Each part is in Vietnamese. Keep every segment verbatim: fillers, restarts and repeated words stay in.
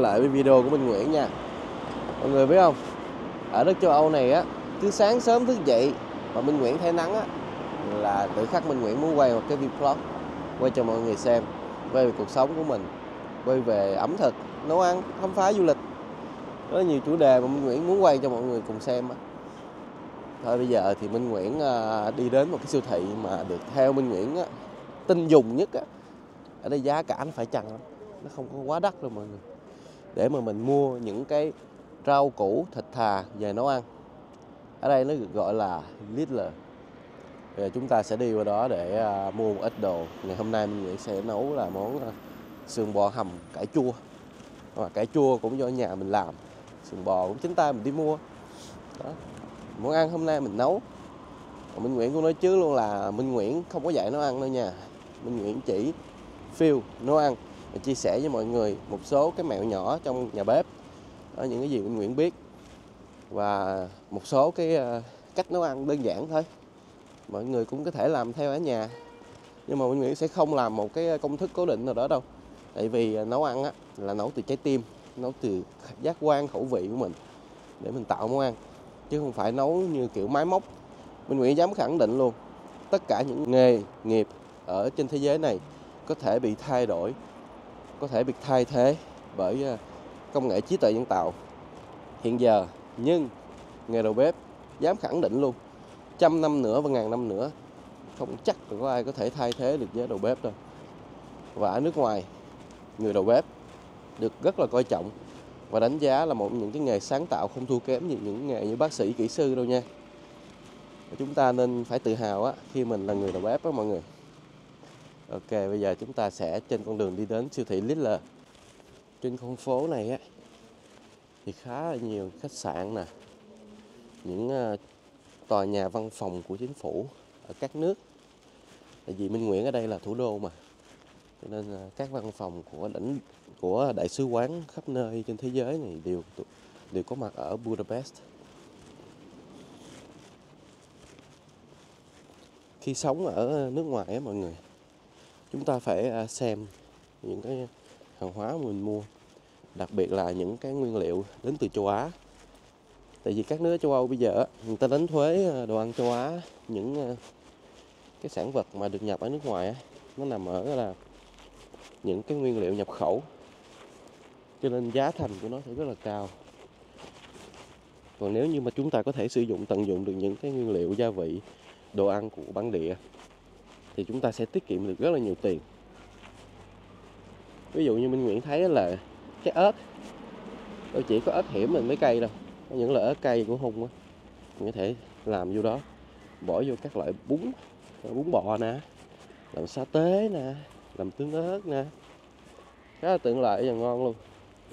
lại với video của Minh Nguyễn nha. Mọi người biết không, ở đất châu Âu này á, cứ sáng sớm thức dậy mà Minh Nguyễn thấy nắng á, là tự khắc Minh Nguyễn muốn quay một cái vlog, quay cho mọi người xem, quay về cuộc sống của mình, quay về ẩm thực, nấu ăn, khám phá du lịch. Rất là nhiều chủ đề mà Minh Nguyễn muốn quay cho mọi người cùng xem á. Thôi bây giờ thì Minh Nguyễn đi đến một cái siêu thị mà được theo Minh Nguyễn á, tin dùng nhất á. Ở đây giá cả nó phải chăng lắm, nó không có quá đắt đâu mọi người, để mà mình mua những cái rau củ thịt thà về nấu ăn. Ở đây nó được gọi là Lidl. Bây giờ chúng ta sẽ đi vào đó để uh, mua một ít đồ. Ngày hôm nay mình sẽ nấu là món uh, sườn bò hầm cải chua. Và cải chua cũng do nhà mình làm, sườn bò cũng chính tay mình đi mua đó. Món ăn hôm nay mình nấu. Và Minh Nguyễn cũng nói trước luôn là Minh Nguyễn không có dạy nấu ăn đâu nha. Minh Nguyễn chỉ feel nấu ăn và chia sẻ với mọi người một số cái mẹo nhỏ trong nhà bếp đó, những cái gì Minh Nguyễn biết, và một số cái uh, cách nấu ăn đơn giản thôi, mọi người cũng có thể làm theo ở nhà. Nhưng mà Minh Nguyễn sẽ không làm một cái công thức cố định nào đó đâu, tại vì nấu ăn á, là nấu từ trái tim, nấu từ giác quan khẩu vị của mình để mình tạo món ăn, chứ không phải nấu như kiểu máy móc. Minh Nguyễn dám khẳng định luôn, tất cả những nghề nghiệp ở trên thế giới này có thể bị thay đổi, có thể bị thay thế bởi công nghệ trí tuệ nhân tạo hiện giờ. Nhưng nghề đầu bếp dám khẳng định luôn, trăm năm nữa và ngàn năm nữa không chắc là có ai có thể thay thế được với đầu bếp đâu. Và ở nước ngoài, người đầu bếp được rất là coi trọng và đánh giá là một trong những cái nghề sáng tạo không thua kém như những nghề như bác sĩ, kỹ sư đâu nha. Và chúng ta nên phải tự hào á, khi mình là người đầu bếp á mọi người. Ok, bây giờ chúng ta sẽ trên con đường đi đến siêu thị Lidl. Trên con phố này á thì khá là nhiều khách sạn nè, những uh, tòa nhà văn phòng của chính phủ ở các nước. Tại vì Minh Nguyễn ở đây là thủ đô mà, cho nên uh, các văn phòng của lãnh của đại sứ quán khắp nơi trên thế giới này đều đều có mặt ở Budapest. Khi sống ở nước ngoài á mọi người, chúng ta phải uh, xem những cái hàng hóa mà mình mua, đặc biệt là những cái nguyên liệu đến từ châu Á. Tại vì các nước châu Âu bây giờ người ta đánh thuế đồ ăn châu Á, những cái sản vật mà được nhập ở nước ngoài nó nằm ở là những cái nguyên liệu nhập khẩu, cho nên giá thành của nó sẽ rất là cao. Còn nếu như mà chúng ta có thể sử dụng tận dụng được những cái nguyên liệu gia vị, đồ ăn của bản địa thì chúng ta sẽ tiết kiệm được rất là nhiều tiền. Ví dụ như Minh Nguyễn thấy là cái ớt, đâu chỉ có ớt hiểm mình mới cay đâu, có những loại ớt cay của hung á, mình có thể làm vô đó, bỏ vô các loại bún, bún bò nè, làm sa tế nè, làm tương ớt nè, khá là tiện lợi và ngon luôn.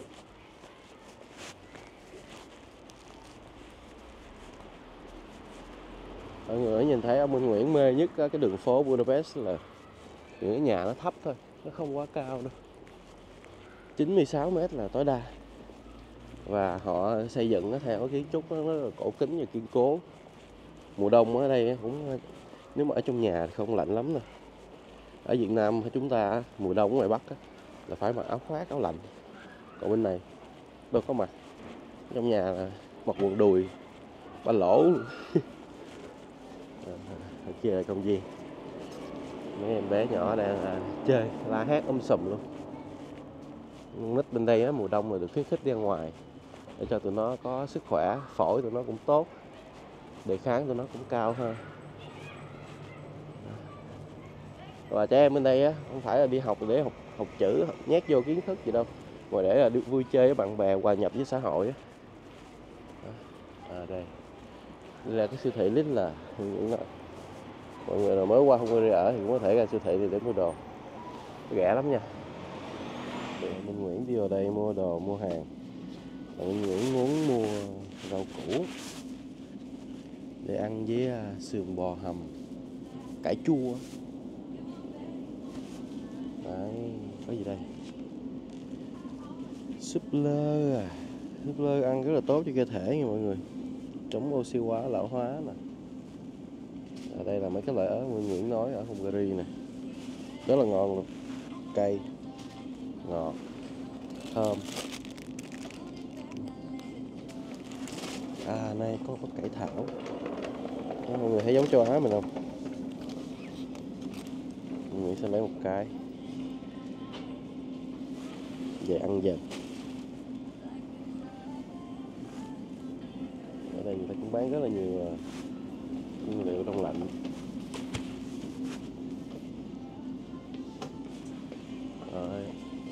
Mọi người nhìn thấy ông Minh Nguyễn mê nhất cái đường phố Budapest là những cái nhà nó thấp thôi, nó không quá cao đâu, chín mươi sáu mét là tối đa. Và họ xây dựng nó theo cái kiến trúc nó rất là cổ kính và kiên cố. Mùa đông ở đây cũng, nếu mà ở trong nhà thì không lạnh lắm đâu. Ở Việt Nam chúng ta mùa đông ở ngoài Bắc là phải mặc áo khoác, áo lạnh. Còn bên này đâu có mặc, trong nhà là mặc quần đùi ba lỗ luôn. Ở kia là công viên, mấy em bé nhỏ đang à, chơi la hét um sùm luôn. Nít bên đây á, mùa đông là được khuyến khích đi ra ngoài để cho tụi nó có sức khỏe, phổi tụi nó cũng tốt, đề kháng tụi nó cũng cao hơn. Và trẻ em bên đây á, không phải là đi học để học học chữ, học nhét vô kiến thức gì đâu, mà để là đi vui chơi với bạn bè, hòa nhập với xã hội á. À, đây. Đây là cái siêu thị Lidl là mọi người nào mới qua Hungary ở thì cũng có thể ra siêu thị để mua đồ, rẻ lắm nha. Để Minh Nguyễn đi vào đây mua đồ, mua hàng. Và Minh Nguyễn muốn mua rau củ để ăn với sườn bò hầm cải chua. Đấy, có gì đây? Súp lơ à. Súp lơ ăn rất là tốt cho cơ thể nha mọi người, chống oxy hóa, lão hóa nè. Ở đây là mấy cái loại ớt Minh Nguyễn nói ở Hungary nè, rất là ngon luôn, cay, ngọt, thơm. À, này có bắp cải thảo. Đó, mọi người thấy giống châu Á mình không? Mình sẽ lấy một cái về ăn dần. Ở đây người ta cũng bán rất là nhiều nguyên liệu đông lạnh. Rồi.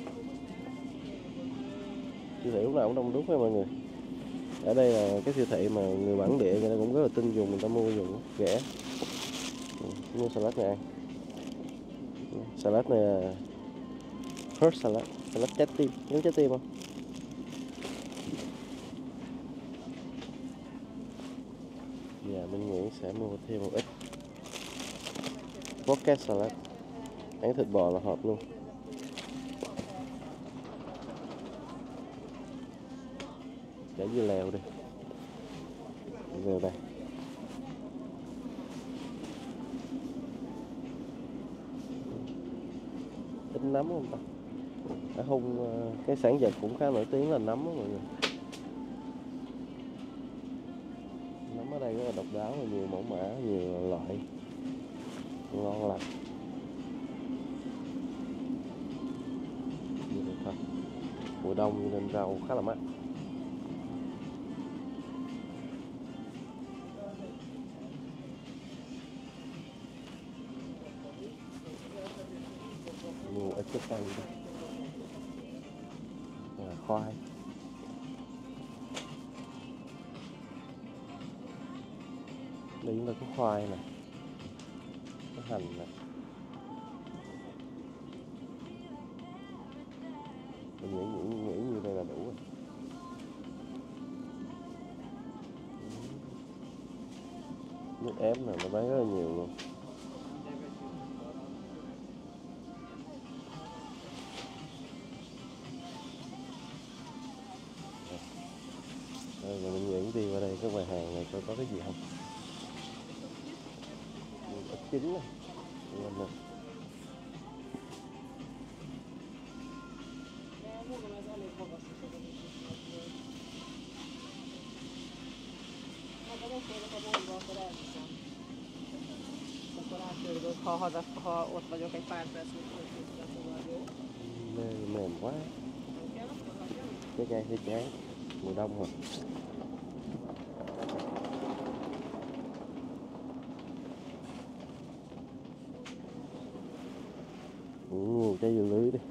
Siêu thị lúc nào cũng đông đúc nha mọi người. Ở đây là cái siêu thị mà người bản địa người ta cũng rất là tin dùng, người ta mua dùng rẻ. Mua salad này ăn. Salad này là heart salad, salad trái tim, giống trái tim không? Dạ, Minh Nguyễn sẽ mua thêm một ít pocket salad, ăn thịt bò là hợp luôn. Để dưa leo đi, leo đây. Ít nấm không ta? Ở Hung cái sản vật cũng khá nổi tiếng là nấm đó mọi người. Nấm ở đây rất là độc đáo và nhiều mẫu mã, nhiều loại, ngon lành. Như vậy thôi. Mùa đông nên rau khá là mát. Mua ít trái cây đi. À, khoai. Đây chúng ta có khoai nè, có hành nè. Mình nghĩ, nghĩ, nghĩ như đây là đủ rồi. Nước ép nè, nó bán rất là nhiều luôn. Rồi mình nghĩ đi qua đây cái quầy hàng này coi có cái gì không. Ít trứng này, quên nè. Ha, haza, ha ott vagyok egy pár perc, Mềm, mềm quá. Cái chai hơi chán, mùa đông rồi. Ồ, chai dưa lưới đi.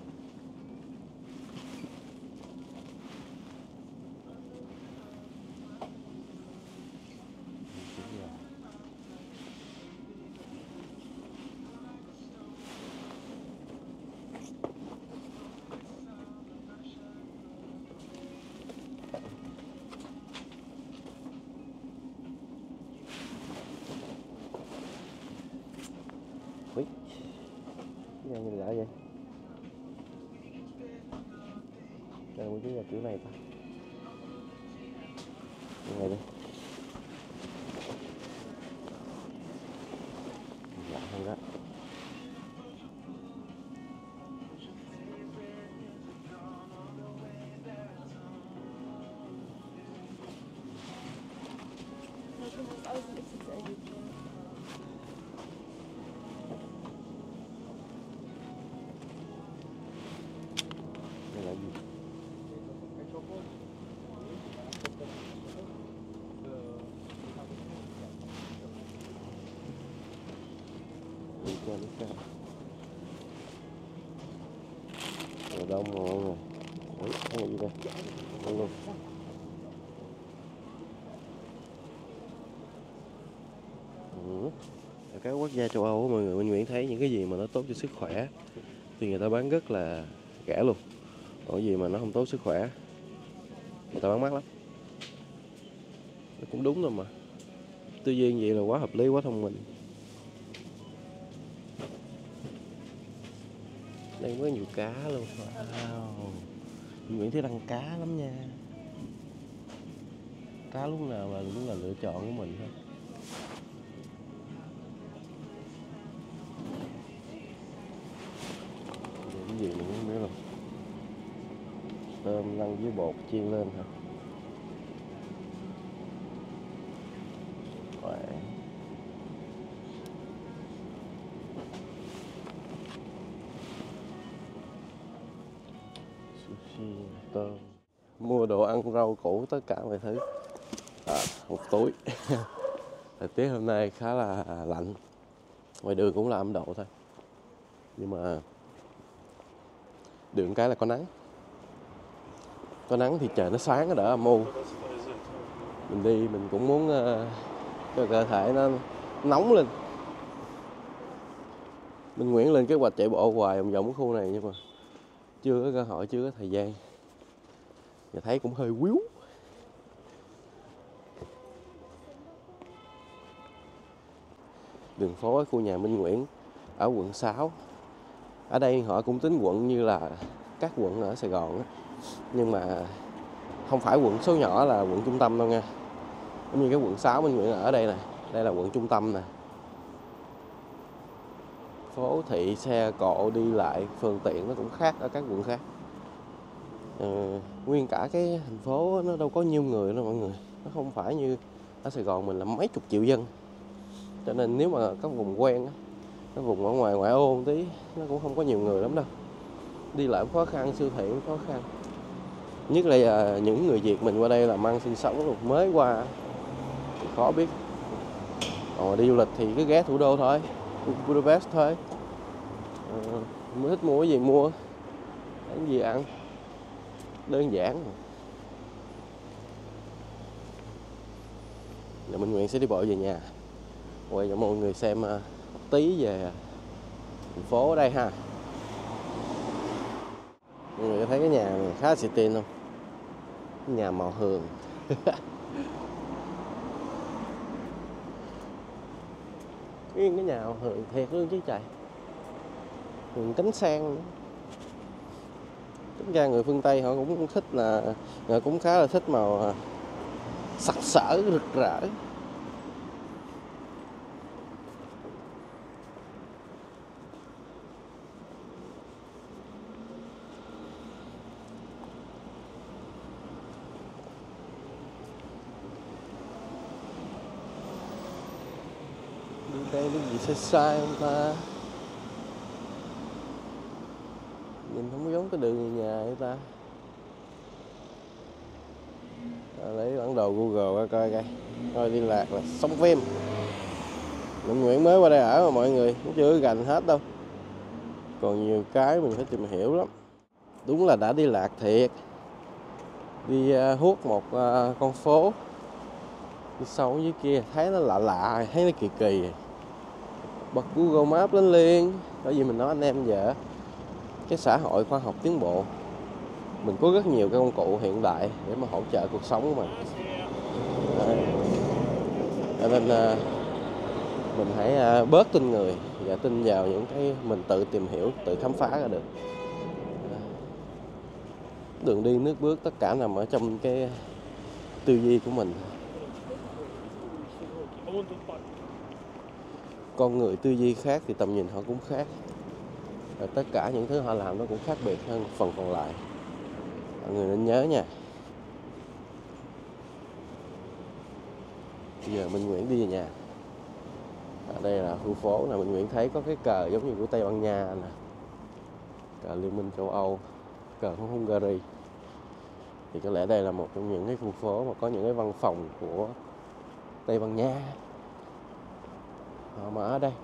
Ui, cái này như lạ vậy. Đây mua chứ là kiểu này ta. Cái này đi. Lạ hơn đó. Đây là gì? Đi qua đi qua. Mùa đông rồi mọi người. Đấy, cái này gì đây? Đây luôn. Ừ. Ở các quốc gia châu Âu mọi người, Minh Nguyễn thấy những cái gì mà nó tốt cho sức khỏe thì người ta bán rất là rẻ luôn. Còn gì mà nó không tốt sức khỏe người ta bán mắc lắm. Nó cũng đúng rồi mà. Tư duy vậy là quá hợp lý, quá thông minh. Đây có nhiều cá luôn. Wow. Minh Nguyễn thấy ăn cá lắm nha. Cá lúc nào là cũng là lựa chọn của mình thôi. Cái gì nữa nữa rồi. Tôm lăn với bột chiên lên hả? đồ ăn, rau củ, tất cả mọi thứ. À, một túi. Thời tiết hôm nay khá là lạnh. Ngoài đường cũng là âm độ thôi. Nhưng mà được cái là có nắng. Có nắng thì trời nó sáng, nó đỡ âm u. Mình đi mình cũng muốn uh, cho cơ thể nó nóng lên. Minh Nguyễn lên kế hoạch chạy bộ hoài vòng vòng khu này nhưng mà chưa có cơ hội, chưa có thời gian. Và thấy cũng hơi quýu. Đường phố ở khu nhà Minh Nguyễn ở quận sáu. Ở đây họ cũng tính quận như là các quận ở Sài Gòn á. Nhưng mà không phải quận số nhỏ là quận trung tâm đâu nha. Giống như cái quận sáu Minh Nguyễn ở đây nè. Đây là quận trung tâm nè. Phố thị, xe cộ đi lại, phương tiện nó cũng khác ở các quận khác. Ừ, nguyên cả cái thành phố nó đâu có nhiều người đâu mọi người. Nó không phải như ở Sài Gòn mình là mấy chục triệu dân. Cho nên nếu mà có vùng quen á, cái vùng ở ngoài ngoại ô một tí nó cũng không có nhiều người lắm đâu. Đi lại cũng khó khăn, siêu thị cũng khó khăn. Nhất là những người Việt mình qua đây làm ăn sinh sống rồi mới qua thì khó biết. Còn đi du lịch thì cứ ghé thủ đô thôi, Budapest thôi. À, mới thích mua cái gì mua, cái gì ăn, đơn giản. Giờ Minh Nguyễn sẽ đi bộ về nhà, quay cho mọi người xem một tí về thành phố ở đây ha. Mọi người có thấy cái nhà này khá xịn tiền không? Cái nhà màu hường. Cái nhà màu hường thiệt luôn chứ trời. Hường cánh sen nữa. Tính ra người phương Tây họ cũng thích là họ cũng khá là thích màu sặc sỡ, rực rỡ. Đi đây cái gì sai sai không ta? Nhìn không giống cái đường nhà vậy ta. À, lấy bản đồ Google ra coi coi. Coi liên lạc là Sông Phim. Minh Nguyễn mới qua đây ở mà mọi người cũng chưa gành hết đâu. Còn nhiều cái mình phải tìm hiểu lắm. Đúng là đã đi lạc thiệt. Đi uh, hút một uh, con phố. Đi sâu dưới kia thấy nó lạ lạ, thấy nó kỳ kỳ. Bật Google Maps lên liền. Bởi vì mình nói anh em giờ cái xã hội khoa học tiến bộ, mình có rất nhiều cái công cụ hiện đại để mà hỗ trợ cuộc sống của mình. Cho nên uh, mình hãy uh, bớt tin người và tin vào những cái mình tự tìm hiểu, tự khám phá ra được. Đường đi nước bước tất cả nằm ở trong cái tư duy của mình. Con người tư duy khác thì tầm nhìn họ cũng khác. Và tất cả những thứ họ làm nó cũng khác biệt hơn phần còn lại. Mọi người nên nhớ nha. Bây giờ Minh Nguyễn đi về nhà. Ở đây là khu phố là Minh Nguyễn thấy có cái cờ giống như của Tây Ban Nha nè. Cờ Liên minh châu Âu, cờ của Hungary. Thì có lẽ đây là một trong những cái khu phố mà có những cái văn phòng của Tây Ban Nha. Họ mở ở đây.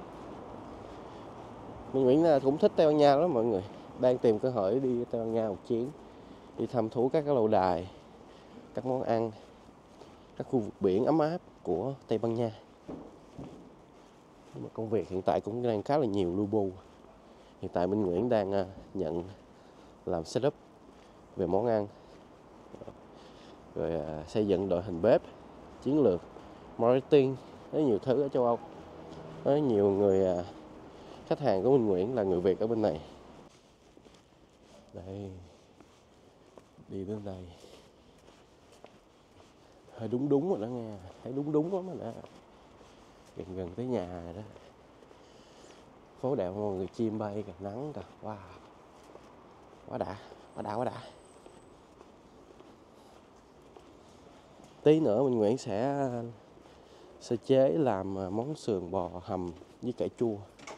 Minh Nguyễn cũng thích Tây Ban Nha lắm mọi người. Đang tìm cơ hội đi Tây Ban Nha một chuyến. Đi thăm thú các cái lâu đài, các món ăn, các khu vực biển ấm áp của Tây Ban Nha. Nhưng mà công việc hiện tại cũng đang khá là nhiều lu bu. Hiện tại Minh Nguyễn đang nhận làm setup về món ăn, rồi xây dựng đội hình bếp, chiến lược, marketing, rất nhiều thứ ở châu Âu. Có nhiều người khách hàng của Minh Nguyễn là người Việt ở bên này. Đây, đi đến đây hơi đúng đúng rồi đó nghe, thấy đúng đúng lắm rồi đó. Gần gần tới nhà rồi đó. Phố đẹp mọi người, chim bay cả nắng cả. Wow, quá đã, quá đã, quá đã. Tí nữa Minh Nguyễn sẽ sơ chế làm món sườn bò hầm với cải chua.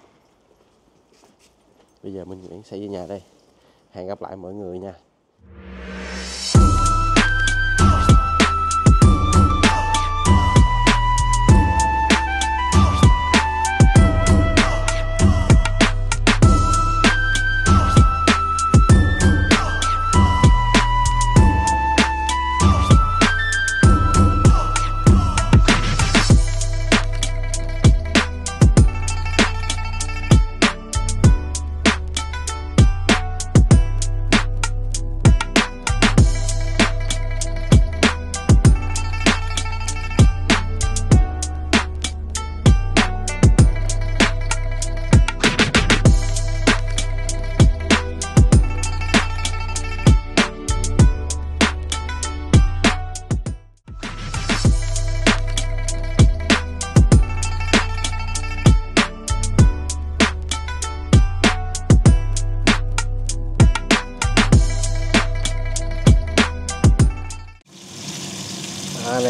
Bây giờ Minh Nguyễn sẽ về nhà đây. Hẹn gặp lại mọi người nha.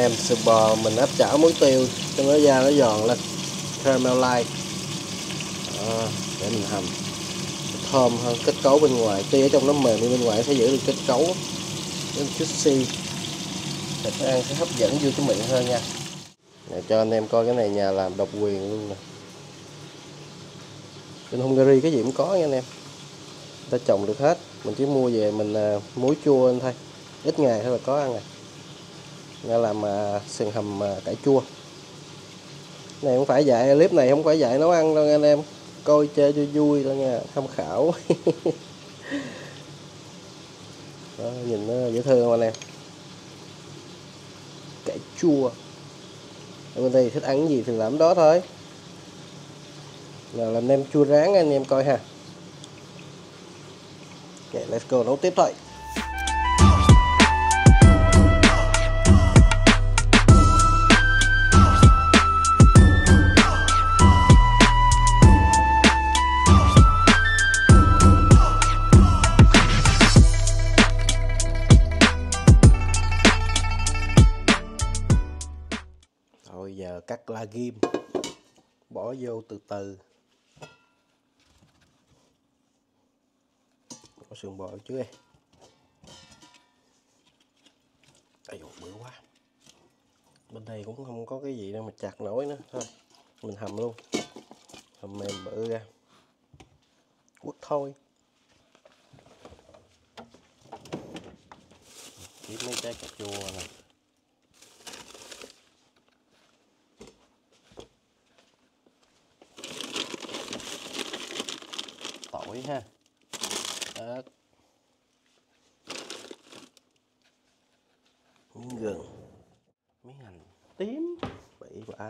em, sườn bò mình áp chảo muối tiêu cho nó da nó giòn lên, caramelize. Đó, để mình hầm thơm hơn, kết cấu bên ngoài, tuy ở trong nó mềm nhưng bên ngoài sẽ giữ được kết cấu nó juicy, thịt ăn sẽ hấp dẫn vô cái miệng hơn nha. Để cho anh em coi cái này nhà làm độc quyền luôn nè. Bên Hungary cái gì cũng có nha anh em, người ta trồng được hết, mình chỉ mua về mình uh, muối chua thôi, ít ngày thôi là có ăn rồi. Nghe làm uh, sườn hầm uh, cải chua. Này không phải dạy, clip này không phải dạy nấu ăn đâu nha anh em, coi chơi cho vui thôi nha, tham khảo. Đó, nhìn nó dễ thương không anh em, cải chua. Ở bên đây thích ăn gì thì làm đó thôi. Nào làm nem chua rán anh em coi ha. Ok, let's go nấu tiếp thôi. Rồi giờ cắt la ghim, bỏ vô từ từ. Bỏ sườn bò trước đây. Ây dồi, bự quá. Bên đây cũng không có cái gì đâu mà chặt nổi nữa. Thôi, mình hầm luôn. Hầm mềm bự ra. Quất thôi. Chỉ mấy trái cà chua này. Tỏi ha. Ớt. Miếng gừng. Miếng hành tím. Bậy bạ.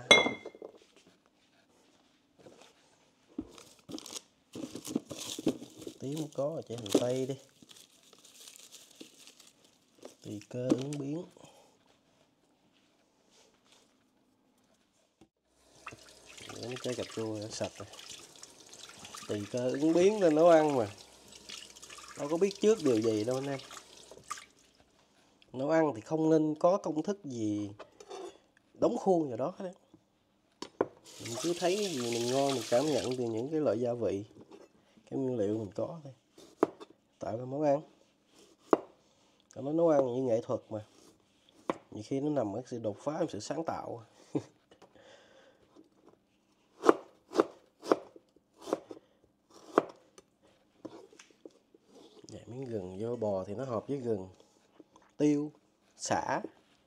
Tím không có, chạy hành tây đi. Tùy cơ ứng biến. Mấy trái cà chua đã sạch rồi. Tùy cơ ứng biến lên nấu ăn mà, đâu có biết trước điều gì đâu anh em. Nấu ăn thì không nên có công thức gì đóng khuôn vào đó hết. Mình cứ thấy cái gì mình ngon mình cảm nhận từ những cái loại gia vị, cái nguyên liệu mình có thôi, tạo ra món ăn. Nó nấu ăn như nghệ thuật mà, nhiều khi nó nằm ở sự đột phá, sự sáng tạo. Vậy miếng gừng vô bò thì nó hợp với gừng, tiêu, sả,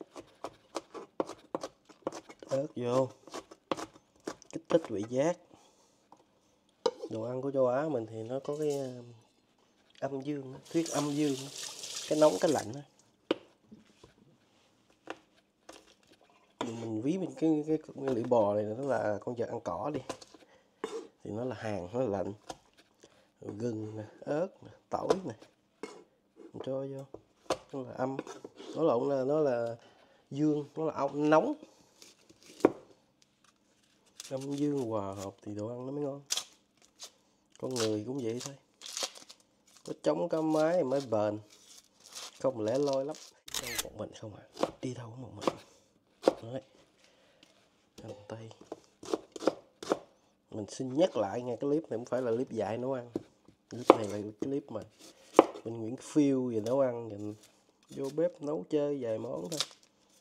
ớt vô, kích thích vị giác. Đồ ăn của châu Á mình thì nó có cái âm dương, thuyết âm dương, cái nóng cái lạnh. Mình ví mình cái cái nguyên liệu bò này nó là con vật ăn cỏ đi, thì nó là hàng, nó là lạnh. Rồi gừng nè, ớt nè, tỏi nè, mình cho vô, nó là âm, nó lộn là nó là dương, nó là ong nóng. Âm dương hòa hợp thì đồ ăn nó mới ngon. Con người cũng vậy thôi, có trống có mái mới bền, không lẻ loi lắm. Đâu một mình không à, đi đâu có một mình. Đấy, hành tây. Mình xin nhắc lại nghe, cái clip này không phải là clip dạy nấu ăn, clip này là cái clip mà mình Nguyễn phiêu về nấu ăn, mình vô bếp nấu chơi vài món thôi.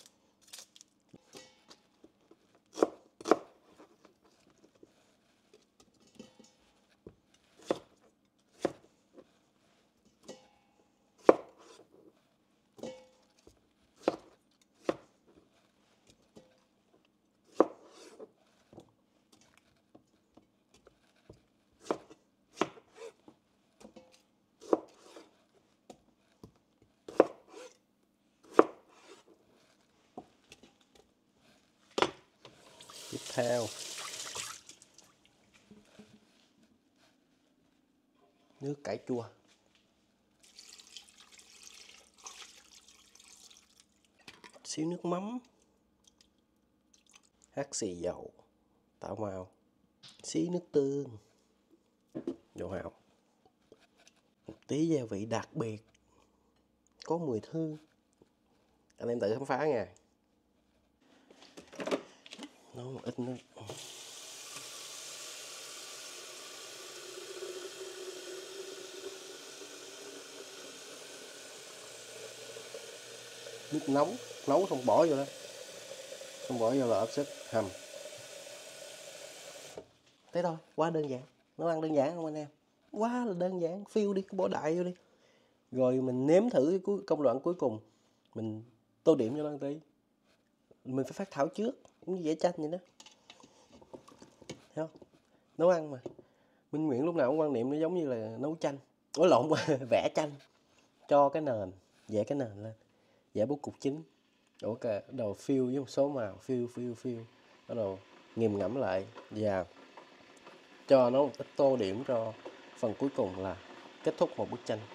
Tiếp theo nước cải chua, xíu nước mắm, hắc xì dầu tạo màu, xí nước tương, dầu hào, một tí gia vị đặc biệt có mùi thơm, anh em tự khám phá nha. Nấu một ít nước. Nước nóng, nấu xong bỏ vô đó. Xong bỏ vô là ớt xích hầm. Thế thôi, quá đơn giản. Nấu ăn đơn giản không anh em? Quá là đơn giản, phiêu đi, bỏ đại vô đi. Rồi mình nếm thử cái cuối, công đoạn cuối cùng. Mình tô điểm cho nó một tí. Mình phải phát thảo trước, giống như vẽ tranh vậy đó. Thấy không? Nấu ăn mà. Minh Nguyễn lúc nào cũng quan niệm nó giống như là nấu chanh. Ủa lộn, vẽ tranh. Cho cái nền, vẽ cái nền lên. Vẽ bố cục chính. Ủa kìa, bắt đầu phiêu với một số màu, phiêu, phiêu, phiêu. Bắt đầu nghiền ngẫm lại và cho nó một ít tô điểm cho phần cuối cùng là kết thúc một bức tranh.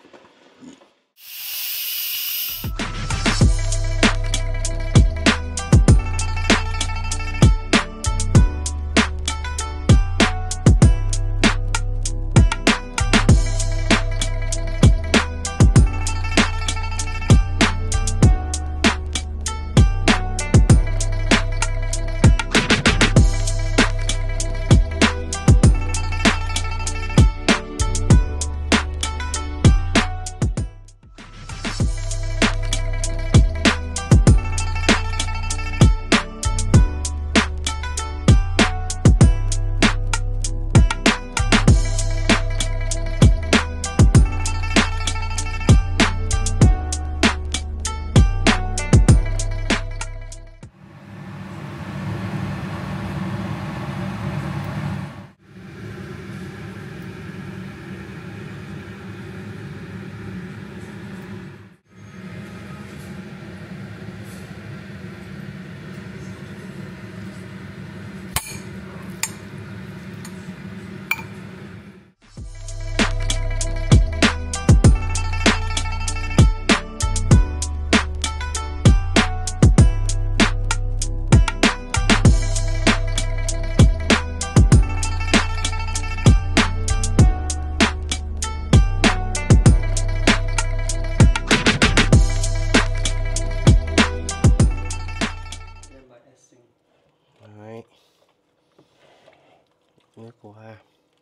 Đấy. Nước hoa.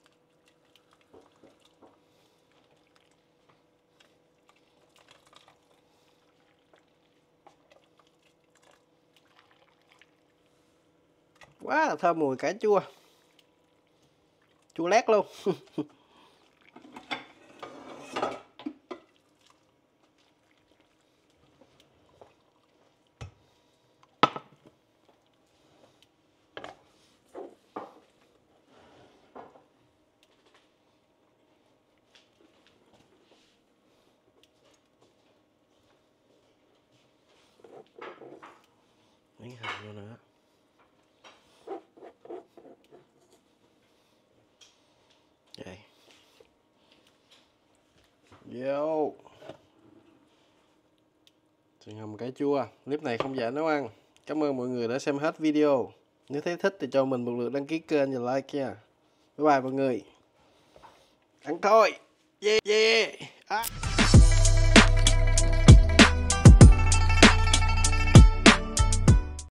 Quá là thơm mùi cà chua. Chua lét luôn. Miếng hành vô nữa. Đây. Vô. Sườn hầm cà chua. Clip này không dạy nấu ăn. Cảm ơn mọi người đã xem hết video. Nếu thấy thích thì cho mình một lượt đăng ký kênh và like nha. Bye bye mọi người. Ăn thôi. Yeah yeah. À.